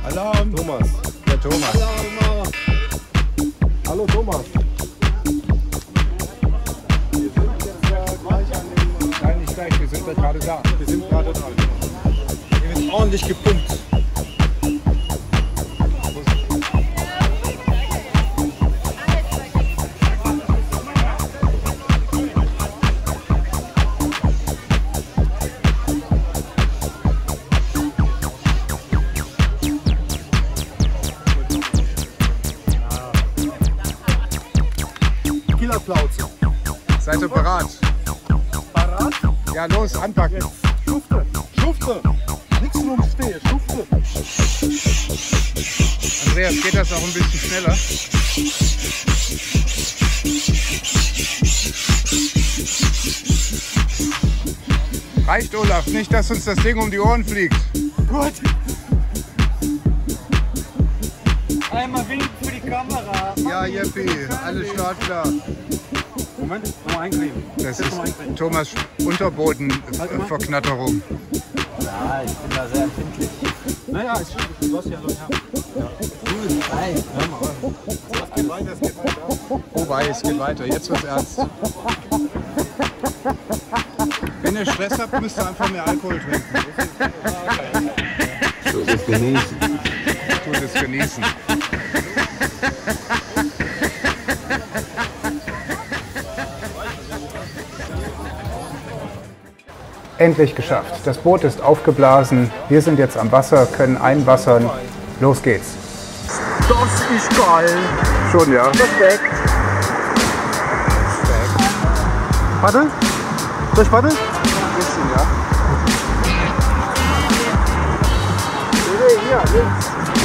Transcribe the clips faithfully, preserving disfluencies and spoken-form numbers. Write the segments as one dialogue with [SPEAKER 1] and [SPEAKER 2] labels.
[SPEAKER 1] Alarm! Thomas. Der Thomas. Alarm! Hallo Thomas. Wir sind jetzt äh, gleich an dem... Nein, nicht gleich, wir sind ja gerade da. Wir sind gerade da. Hier wird ordentlich gepumpt.
[SPEAKER 2] Killerplauze.
[SPEAKER 1] Seid ihr bereit?
[SPEAKER 2] Parat?
[SPEAKER 1] Ja, los, anpacken.
[SPEAKER 2] Schufte, schufte. Nichts rumstehen, schufte.
[SPEAKER 1] Andreas, geht das auch ein bisschen schneller? Reicht, Olaf, nicht, dass uns das Ding um die Ohren fliegt.
[SPEAKER 2] Gut.
[SPEAKER 3] Einmal winken für die Kamera.
[SPEAKER 1] Ja, Jeppi, alles startklar.
[SPEAKER 2] Moment, nochmal eincremen.
[SPEAKER 1] Das ist Thomas Unterbodenverknatterung.
[SPEAKER 3] Ja, ich bin da sehr empfindlich.
[SPEAKER 2] Naja, ist schön. Du hast ja Leute. Ja.
[SPEAKER 3] Nein, hör mal.
[SPEAKER 2] Es geht weiter, es geht weiter.
[SPEAKER 1] Wobei, es geht weiter. Jetzt wird's ernst. Wenn ihr Stress habt, müsst ihr einfach mehr Alkohol trinken.
[SPEAKER 4] So, das genießen.
[SPEAKER 1] Tut es genießen. Endlich geschafft. Das Boot ist aufgeblasen. Wir sind jetzt am Wasser, können einwassern. Los geht's.
[SPEAKER 2] Das ist geil.
[SPEAKER 1] Schon, ja.
[SPEAKER 2] Perfekt. Paddel? Soll ich paddeln?
[SPEAKER 1] Ein bisschen, ja.
[SPEAKER 2] Hier, links.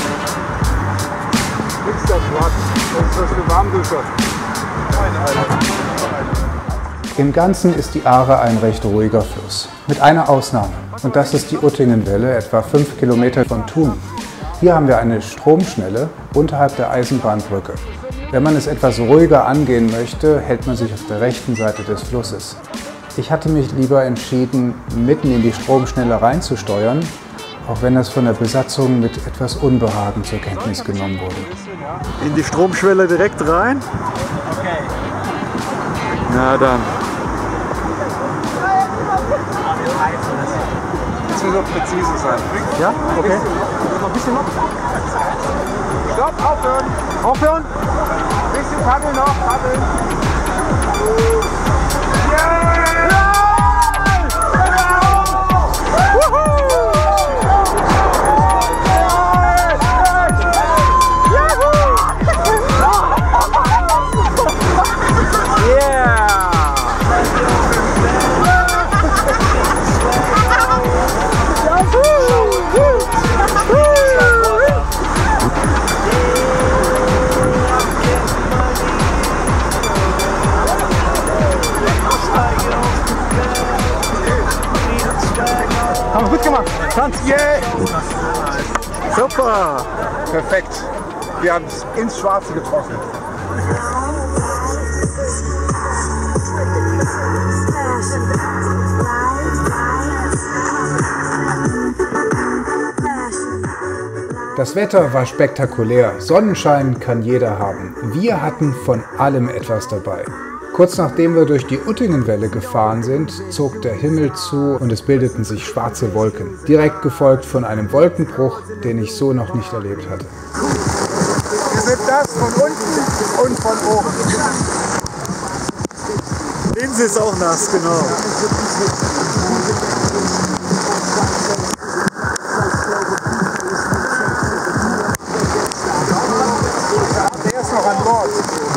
[SPEAKER 1] Links das Blatt. Das ist das für Warmduscher. Im Ganzen ist die Aare ein recht ruhiger Fluss. Mit einer Ausnahme. Und das ist die Uttingenwelle, etwa fünf Kilometer von Thun. Hier haben wir eine Stromschnelle unterhalb der Eisenbahnbrücke. Wenn man es etwas ruhiger angehen möchte, hält man sich auf der rechten Seite des Flusses. Ich hatte mich lieber entschieden, mitten in die Stromschnelle reinzusteuern, auch wenn das von der Besatzung mit etwas Unbehagen zur Kenntnis genommen wurde.
[SPEAKER 2] In die Stromschwelle direkt rein?
[SPEAKER 3] Okay.
[SPEAKER 2] Na dann.
[SPEAKER 1] Jetzt muss auch präzise sein.
[SPEAKER 2] Ja? Okay. Noch ein bisschen noch.
[SPEAKER 1] Stopp, aufhören!
[SPEAKER 2] Aufhören?
[SPEAKER 1] Ein bisschen paddeln noch, paddeln!
[SPEAKER 2] Haben wir gut gemacht. Tanz.
[SPEAKER 1] Yeah!
[SPEAKER 2] Super.
[SPEAKER 1] Perfekt. Wir haben es ins Schwarze getroffen. Das Wetter war spektakulär. Sonnenschein kann jeder haben. Wir hatten von allem etwas dabei. Kurz nachdem wir durch die Uttingenwelle gefahren sind, zog der Himmel zu und es bildeten sich schwarze Wolken. Direkt gefolgt von einem Wolkenbruch, den ich so noch nicht erlebt hatte. Hier wird das von unten und von oben.
[SPEAKER 2] Linse ist auch nass, genau.
[SPEAKER 1] Der ist noch an Bord.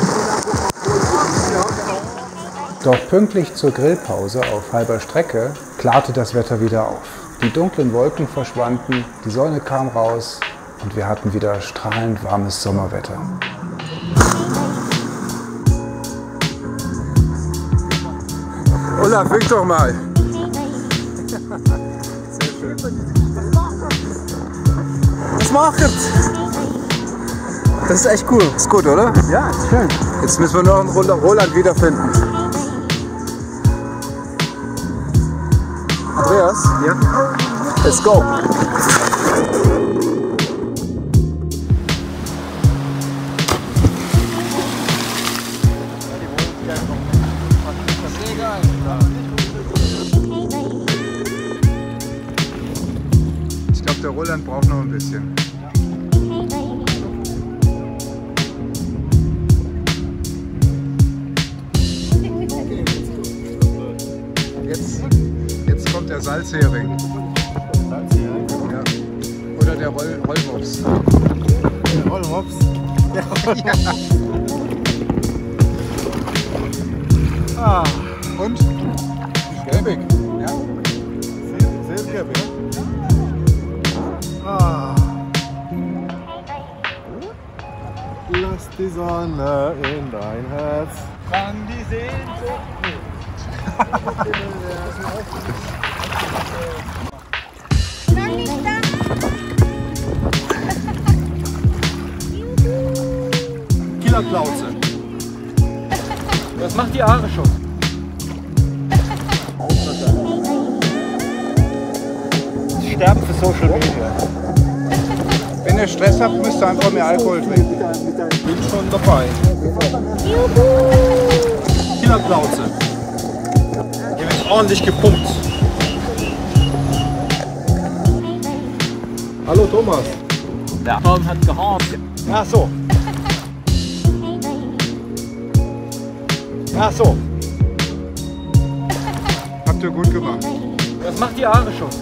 [SPEAKER 1] Doch pünktlich zur Grillpause auf halber Strecke klarte das Wetter wieder auf. Die dunklen Wolken verschwanden, die Sonne kam raus und wir hatten wieder strahlend warmes Sommerwetter. Olaf, wink doch mal!
[SPEAKER 2] Was macht ihr? Das ist echt cool.
[SPEAKER 1] Ist gut, oder?
[SPEAKER 2] Ja, ist schön.
[SPEAKER 1] Jetzt müssen wir noch einen Roland wiederfinden. Andreas?
[SPEAKER 2] Ja.
[SPEAKER 1] Let's go! der Roland braucht noch ein bisschen. Jetzt, jetzt kommt der Salzhering.
[SPEAKER 2] Salzhering?
[SPEAKER 1] Ja. Oder der Roll Rollmops.
[SPEAKER 2] Der Rollmops? Der Rollmops.
[SPEAKER 1] Ja.
[SPEAKER 2] Ah.
[SPEAKER 1] Und? Gelbig. Ja.
[SPEAKER 2] Sehr, sehr gelbig. Ah. Lass die Sonne in dein Herz.
[SPEAKER 3] Kann die Sehnsucht nicht.
[SPEAKER 2] Killerklauze.
[SPEAKER 3] Was macht die Aare schon? Sterben für Social Media.
[SPEAKER 1] Wenn ihr Stress habt, müsst ihr einfach mehr Alkohol trinken.
[SPEAKER 2] Bin schon dabei. Killerklauze. Hier wird ordentlich gepumpt. Hallo Thomas.
[SPEAKER 3] Der Baum hat gehabt.
[SPEAKER 2] Ach so. Ach so.
[SPEAKER 1] Habt ihr gut gemacht.
[SPEAKER 3] Was macht die Aare schon?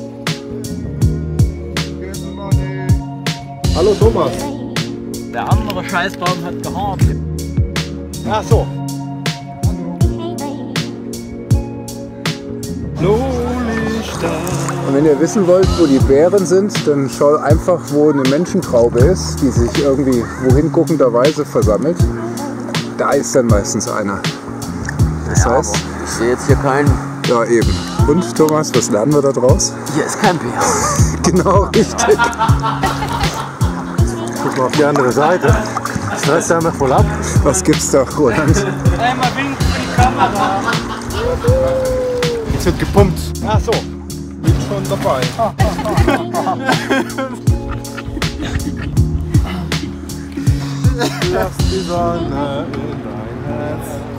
[SPEAKER 2] Hallo Thomas.
[SPEAKER 3] Der andere Scheißbaum hat gehabt.
[SPEAKER 2] Ach so.
[SPEAKER 1] Und wenn ihr wissen wollt, wo die Bären sind, dann schaut einfach, wo eine Menschentraube ist, die sich irgendwie wohin guckenderweise versammelt. Da ist dann meistens einer. Das
[SPEAKER 4] Ja,
[SPEAKER 1] heißt,
[SPEAKER 4] aber ich sehe jetzt hier keinen.
[SPEAKER 1] ja eben. Und Thomas, was lernen wir da draus?
[SPEAKER 4] Hier ist kein Bär.
[SPEAKER 1] Genau, richtig.
[SPEAKER 2] Guck mal auf die andere Seite. Das reißt einmal voll ab.
[SPEAKER 1] Was gibt's da, Roland?
[SPEAKER 3] Einmal winken für die Kamera.
[SPEAKER 2] Jetzt wird gepumpt. Ach so. Bin schon dabei. Lass die Sonne in dein Herz.